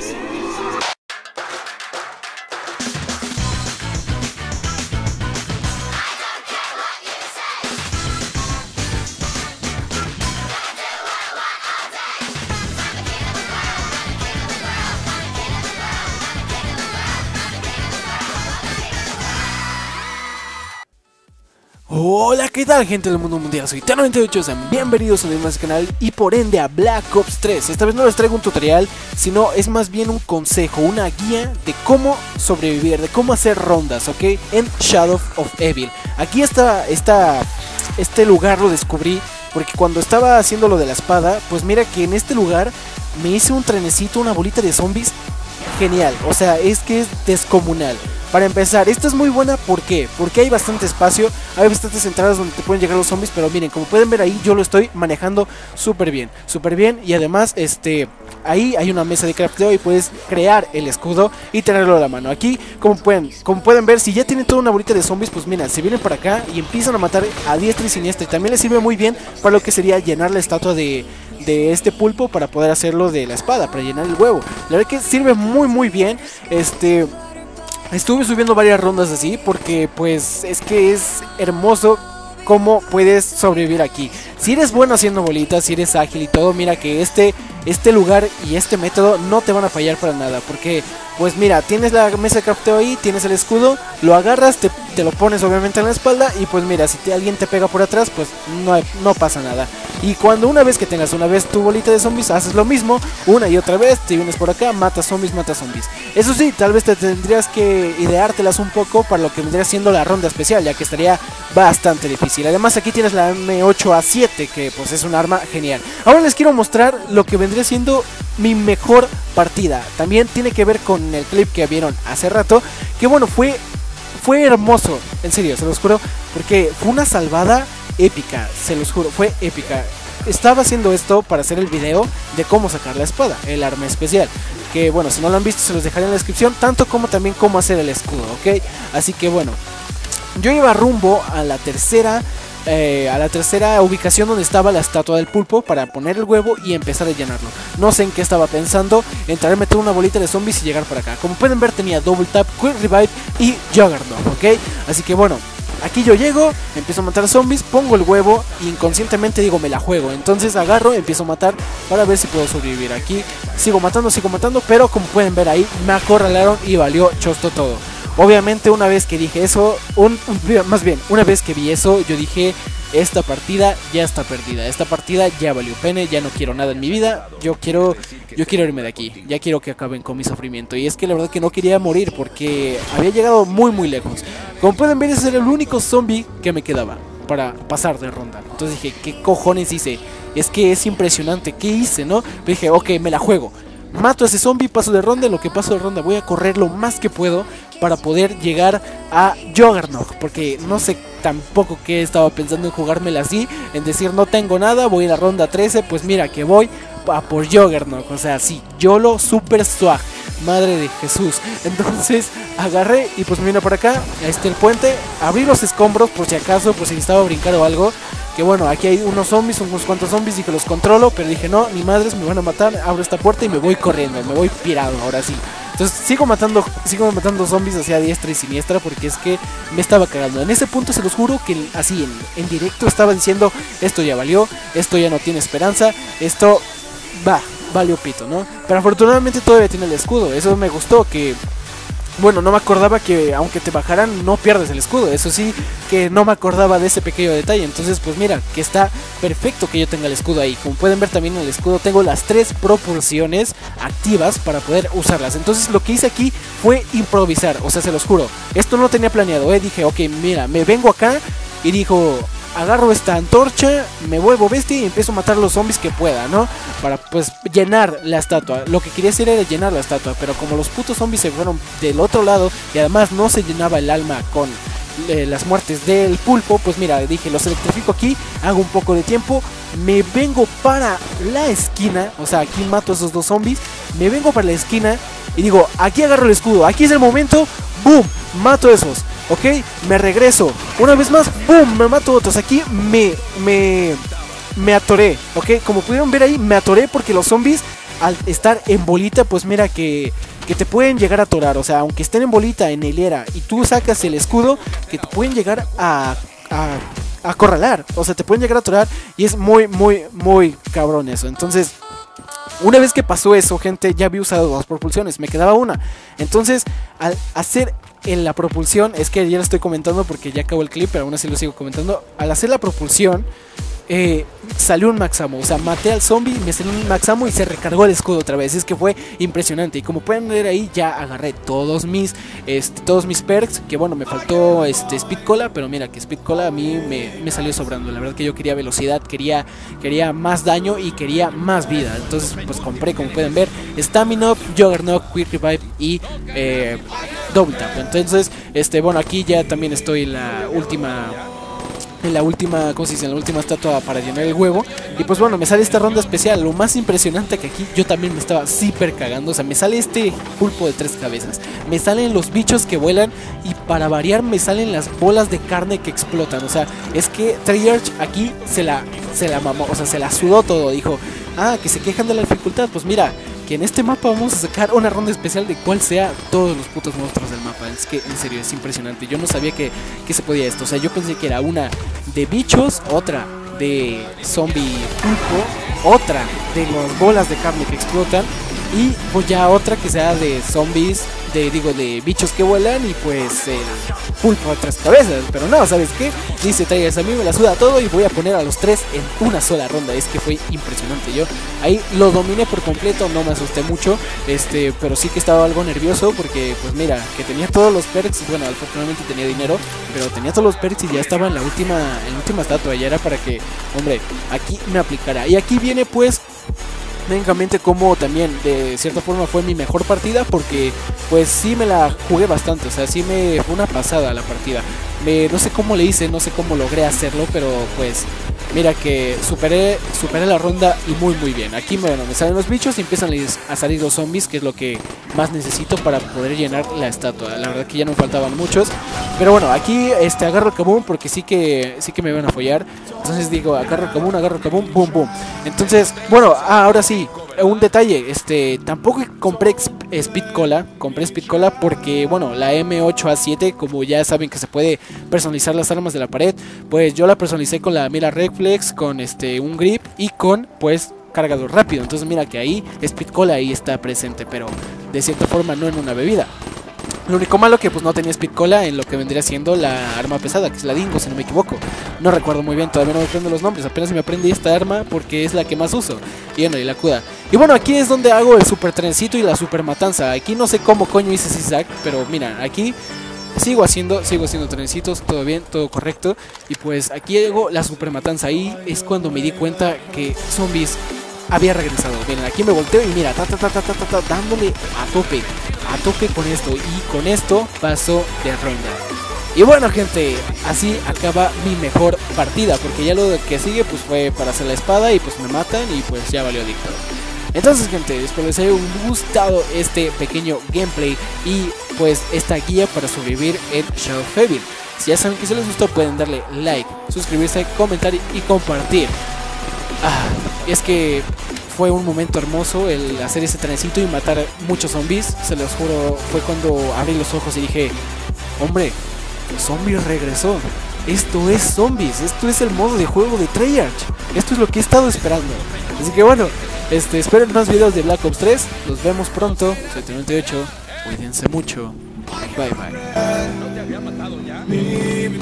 Hola, ¿qué tal, gente del mundo mundial? Soy Tano98, sean bienvenidos a mi canal y por ende a Black Ops 3. Esta vez no les traigo un tutorial, sino es más bien un consejo, una guía de cómo sobrevivir, de cómo hacer rondas, ¿ok? En Shadow of Evil. Aquí este lugar lo descubrí porque cuando estaba haciendo lo de la espada, pues mira que en este lugar me hice un trenecito, una bolita de zombies genial, o sea, es que es descomunal. Para empezar, esta es muy buena, ¿por qué? Porque hay bastante espacio, hay bastantes entradas donde te pueden llegar los zombies, pero miren, como pueden ver ahí, yo lo estoy manejando súper bien, y además, ahí hay una mesa de crafteo y puedes crear el escudo y tenerlo a la mano. Aquí, como pueden ver, si ya tienen toda una bolita de zombies, pues mira, se vienen para acá y empiezan a matar a diestra y siniestra, y también les sirve muy bien para lo que sería llenar la estatua de este pulpo para poder hacerlo de la espada, para llenar el huevo. La verdad que sirve muy bien. Estuve subiendo varias rondas así porque pues es que es hermoso cómo puedes sobrevivir aquí. Si eres bueno haciendo bolitas, si eres ágil y todo, mira que este lugar y este método no te van a fallar para nada. Porque pues mira, tienes la mesa de crafteo ahí, tienes el escudo, lo agarras, te lo pones obviamente en la espalda y pues mira, si alguien te pega por atrás, pues no pasa nada. Y cuando una vez que tengas tu bolita de zombies, haces lo mismo una y otra vez, te vienes por acá, matas zombies. Eso sí, tal vez te tendrías que ideártelas un poco para lo que vendría siendo la ronda especial, ya que estaría bastante difícil. Además aquí tienes la M8A7, que pues es un arma genial. Ahora les quiero mostrar lo que vendría siendo mi mejor partida. También tiene que ver con el clip que vieron hace rato, que bueno, fue hermoso, en serio, se los juro, porque fue una salvada épica, se los juro, fue épica. Estaba haciendo esto para hacer el video de cómo sacar la espada, el arma especial, que bueno, si no lo han visto se los dejaré en la descripción, tanto como también cómo hacer el escudo, ¿ok? Así que bueno, yo iba rumbo a la tercera ubicación donde estaba la estatua del pulpo para poner el huevo y empezar a llenarlo. No sé en qué estaba pensando, entrar, meter una bolita de zombies y llegar para acá. Como pueden ver, tenía Double Tap, Quick Revive y Juggernaut, ¿ok? Así que bueno, aquí yo llego, empiezo a matar zombies, pongo el huevo y inconscientemente digo, me la juego. Entonces agarro, empiezo a matar para ver si puedo sobrevivir. Aquí sigo matando, pero como pueden ver ahí, me acorralaron y valió chosto todo. Obviamente una vez que dije eso, una vez que vi eso, yo dije, esta partida ya está perdida, esta partida ya valió pene, ya no quiero nada en mi vida, yo quiero irme de aquí, ya quiero que acaben con mi sufrimiento. Y es que la verdad que no quería morir porque había llegado muy lejos. Como pueden ver, ese era el único zombie que me quedaba para pasar de ronda. Entonces dije, ¿qué cojones hice? Es que es impresionante, ¿qué hice, no? Pero dije, ok, me la juego. Mato a ese zombie, paso de ronda, en lo que paso de ronda voy a correr lo más que puedo para poder llegar a Juggernaut, porque no sé tampoco qué estaba pensando en jugármela así, en decir no tengo nada, voy a la ronda 13, pues mira que voy a por Juggernaut, o sea, sí, YOLO super swag, madre de Jesús. Entonces agarré y pues me vine por acá, el puente, abrí los escombros por si acaso, por si necesitaba brincar o algo. Que bueno, aquí hay unos cuantos zombies y que los controlo, pero dije no, ni madres, me van a matar, abro esta puerta y me voy corriendo, me voy pirado, ahora sí. Entonces sigo matando zombies hacia diestra y siniestra porque es que me estaba cagando. En ese punto se los juro que así en directo estaba diciendo, esto ya valió, esto ya no tiene esperanza, esto valió pito, ¿no? Pero afortunadamente todavía tiene el escudo, eso me gustó, que bueno, no me acordaba que aunque te bajaran no pierdes el escudo. Eso sí, que no me acordaba de ese pequeño detalle. Entonces pues mira, que está perfecto que yo tenga el escudo ahí. Como pueden ver también en el escudo tengo las 3 proporciones activas para poder usarlas. Entonces lo que hice aquí fue improvisar, o sea, se los juro, esto no tenía planeado, dije, ok, mira, me vengo acá y dijo, agarro esta antorcha, me vuelvo bestia y empiezo a matar los zombies que pueda, ¿no? Para pues llenar la estatua. Lo que quería hacer era llenar la estatua, pero como los putos zombies se fueron del otro lado y además no se llenaba el alma con las muertes del pulpo, pues mira, dije, los electrifico aquí, hago un poco de tiempo, me vengo para la esquina, o sea, aquí mato a esos 2 zombies, me vengo para la esquina y digo, aquí agarro el escudo, aquí es el momento, ¡boom! Mato a esos. Ok, me regreso, una vez más, boom, me mato otros. Aquí me atoré, ok, como pudieron ver ahí, me atoré porque los zombies al estar en bolita, pues mira que te pueden llegar a atorar. O sea, aunque estén en bolita, en hilera, y tú sacas el escudo, que te pueden llegar a acorralar. O sea, te pueden llegar a atorar. Y es muy, muy, muy cabrón eso. Entonces, una vez que pasó eso, gente, ya había usado 2 propulsiones, me quedaba una. Entonces, al hacer en la propulsión, es que ya lo estoy comentando porque ya acabó el clip, pero aún así lo sigo comentando. Al hacer la propulsión, salió un Max Ammo. O sea, maté al zombie, me salió un Max Ammo y se recargó el escudo otra vez. Es que fue impresionante. Y como pueden ver ahí, ya agarré todos mis perks. Que bueno, me faltó Speed Cola, pero mira que Speed Cola a mí me salió sobrando. La verdad que yo quería velocidad, quería más daño y quería más vida. Entonces pues compré, como pueden ver, Stamina, Juggernaut, Quick Revive y Double Tap. Entonces, bueno, aquí ya también estoy en la última, ¿cómo se dice? En la última estatua para llenar el huevo. Y pues bueno, me sale esta ronda especial. Lo más impresionante que aquí yo también me estaba súper cagando. O sea, me sale este pulpo de 3 cabezas, me salen los bichos que vuelan, y para variar me salen las bolas de carne que explotan. O sea, es que Treyarch aquí se la mamó. O sea, se la sudó todo. Dijo, que se quejan de la dificultad. Pues mira, que en este mapa vamos a sacar una ronda especial de cuál sea todos los putos monstruos del mapa. Es que en serio es impresionante. Yo no sabía que se podía esto. O sea, yo pensé que era una de bichos, otra de zombie pulpo, otra de las bolas de carne que explotan, y pues ya otra que sea de zombies, de bichos que vuelan, y pues el pulpo de 3 cabezas. Pero no, ¿sabes qué? Dice Treyarch, a mí me la suda todo y voy a poner a los 3 en una sola ronda. Es que fue impresionante. Yo ahí lo dominé por completo, no me asusté mucho, pero sí que estaba algo nervioso porque pues mira, que tenía todos los perks. Bueno, afortunadamente tenía dinero, pero tenía todos los perks y ya estaba en la última estatua. Ya era para que, hombre, aquí me aplicara. Y aquí viene pues técnicamente como también de cierta forma fue mi mejor partida, porque pues sí me la jugué bastante. O sea, sí me fue una pasada la partida. No sé cómo le hice, no sé cómo logré hacerlo, pero pues mira que superé la ronda y muy muy bien. Aquí me salen los bichos y empiezan a salir los zombies, que es lo que más necesito para poder llenar la estatua. La verdad que ya no faltaban muchos, pero bueno, aquí agarro el kaboom porque sí que me van a follar. Entonces digo, agarro el kaboom, boom boom. Entonces, bueno, ahora sí, un detalle, tampoco compré Speed Cola, compré Speed Cola porque, bueno, la M8A7, como ya saben que se puede personalizar las armas de la pared, pues yo la personalicé con la mira reflex, con un grip y con, pues, cargador rápido. Entonces mira que ahí Speed Cola ahí está presente, pero de cierta forma no en una bebida. Lo único malo que pues no tenía Speed Cola en lo que vendría siendo la arma pesada, que es la Dingo, si no me equivoco. No recuerdo muy bien, todavía no me aprendo los nombres, apenas me aprendí esta arma porque es la que más uso. Y bueno, y la CUDA. Y bueno, aquí es donde hago el super trencito y la super matanza. Aquí no sé cómo coño hice zigzag, pero mira, aquí sigo haciendo trencitos, todo bien, todo correcto. Y pues aquí hago la super matanza. Ahí es cuando me di cuenta que zombies había regresado. Miren, aquí me volteo y mira, dándole a tope con esto. Y con esto paso de ronda. Y bueno, gente, así acaba mi mejor partida, porque ya lo que sigue pues fue para hacer la espada y pues me matan y pues ya valió dictador. Entonces, gente, espero les haya gustado este pequeño gameplay y pues esta guía para sobrevivir en Shadow of Evil. Si ya saben que si les gustó, pueden darle like, suscribirse, comentar y compartir. Es que fue un momento hermoso el hacer ese trencito y matar muchos zombies. Se los juro, fue cuando abrí los ojos y dije, hombre, Zombies regresó. Esto es Zombies, esto es el modo de juego de Treyarch. Esto es lo que he estado esperando. Así que bueno, esperen más videos de Black Ops 3. Nos vemos pronto. Soy T98. Cuídense mucho. Bye bye.